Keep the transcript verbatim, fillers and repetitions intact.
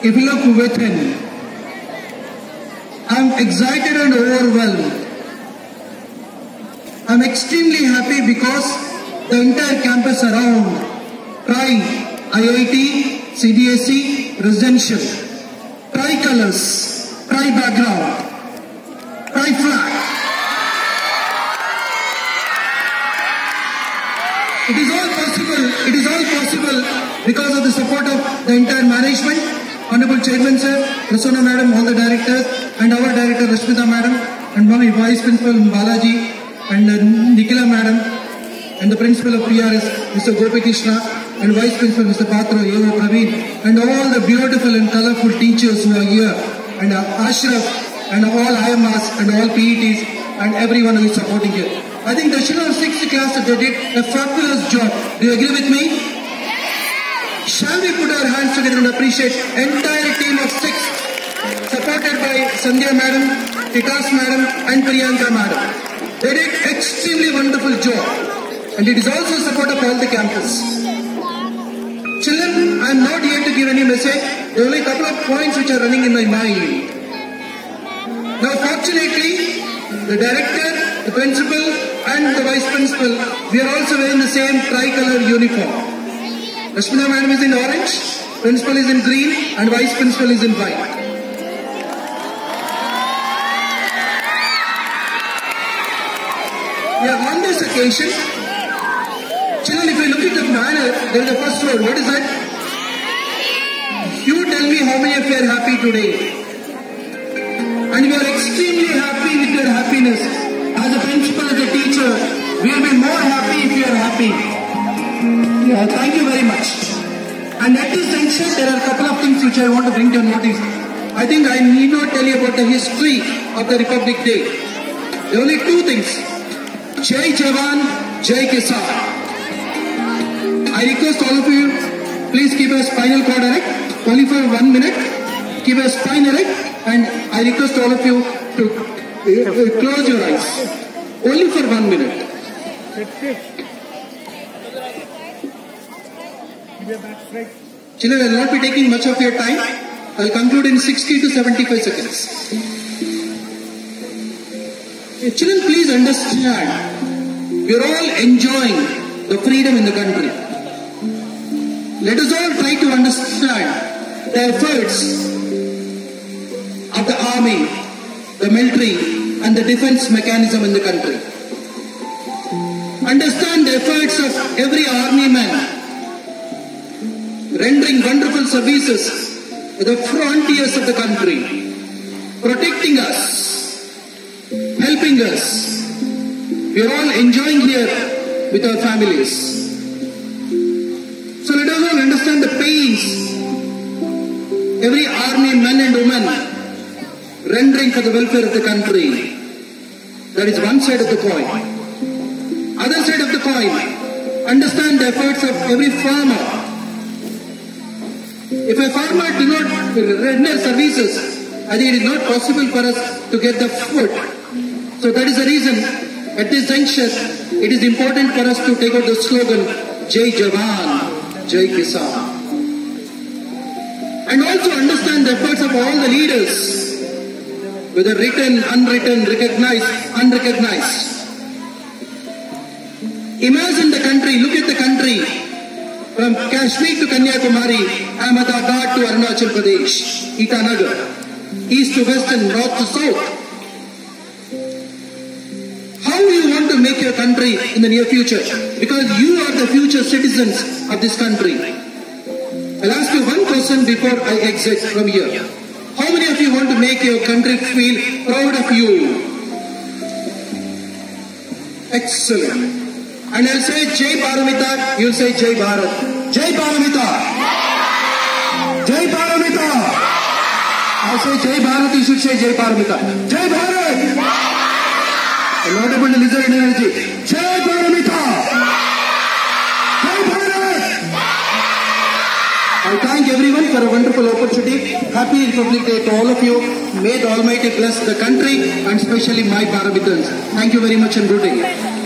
if you look within, I'm excited and overwhelmed. I'm extremely happy because the entire campus around, Tri, I I T, C B S E, residential, tri-colors, tri-background, tri-flag. It is all possible, it is all possible because of the support of the entire management, Honorable Chairman Sir, Prasanna Madam, all the directors, and our director Rashmita Madam, and my Vice Principal Balaji, and uh, Nikhila Madam, and the Principal of P R S, Mister Gopi Krishna, and Vice Principal Mister Patra, Yoga Praveen, and all the beautiful and colorful teachers who are here, and uh, Ashraf, and all I M As, and all P E Ts, and everyone who is supporting here. I think the children of sixth class, they did a fabulous job. Do you agree with me? Shall we put our hands together and appreciate entire team of six, supported by Sandhya Madam, Vikas Madam, and Priyanka Madam. They did extremely wonderful job, and it is also support of all the campus. Children, I am not here to give any message. There are only a couple of points which are running in my mind. Now, fortunately, the director, the principal, and the vice principal, we are also wearing the same tri-color uniform. Rashmita Madam is in orange, principal is in green, and vice principal is in white. Yeah, on this occasion, children, if you look at the banner, there is the first word. What is that? You tell me how many of you are happy today. And we are extremely happy with your happiness. As a principal, as a teacher, we will be more happy if you are happy. Yeah, thank you very much. And at this juncture, there are a couple of things which I want to bring to your notice. I think I need not tell you about the history of the Republic Day. There are only two things. Jai Jawan, Jai Kisan. I request all of you, please keep a spinal cord erect, only for one minute. Keep a spine erect, and I request all of you to uh, close your eyes, only for one minute. Children, I will not be taking much of your time. I will conclude in sixty to seventy-five seconds. Children, please understand, we are all enjoying the freedom in the country. Let us all try to understand the efforts of the army, the military, and the defense mechanism in the country. Understand the efforts of every army man rendering wonderful services at the frontiers of the country, protecting us, helping us. We are all enjoying here with our families. So let us all understand the pains every army man and woman rendering for the welfare of the country. That is one side of the coin. Other side of the coin, understand the efforts of every farmer. If a farmer do not render services, I think it is not possible for us to get the food. So that is the reason, at this juncture, it is important for us to take out the slogan, Jai Jawan, Jai Kisan. And also understand the efforts of all the leaders, whether written, unwritten, recognized, unrecognized. Imagine the country, look at the country. From Kashmir to Kanyakumari, Ahmedabad to Arunachal Pradesh, Itanagar, east to west and north to south. How do you want to make your country in the near future? Because you are the future citizens of this country. I'll ask you one question before I exit from here. How many of you want to make your country feel proud of you? Excellent. And I'll say Jai Paramita, you'll say Jai Bharat. Jai Paramita. Jai Paramita. I'll say Jai Bharat, you should say Jai Paramita. Jai Bharat. I'm not able to listen in energy. Jai Paramita. Jai Bharat. I thank everyone for a wonderful opportunity. Happy Republic Day to all of you. May the Almighty bless the country and especially my Paramitans. Thank you very much and good day.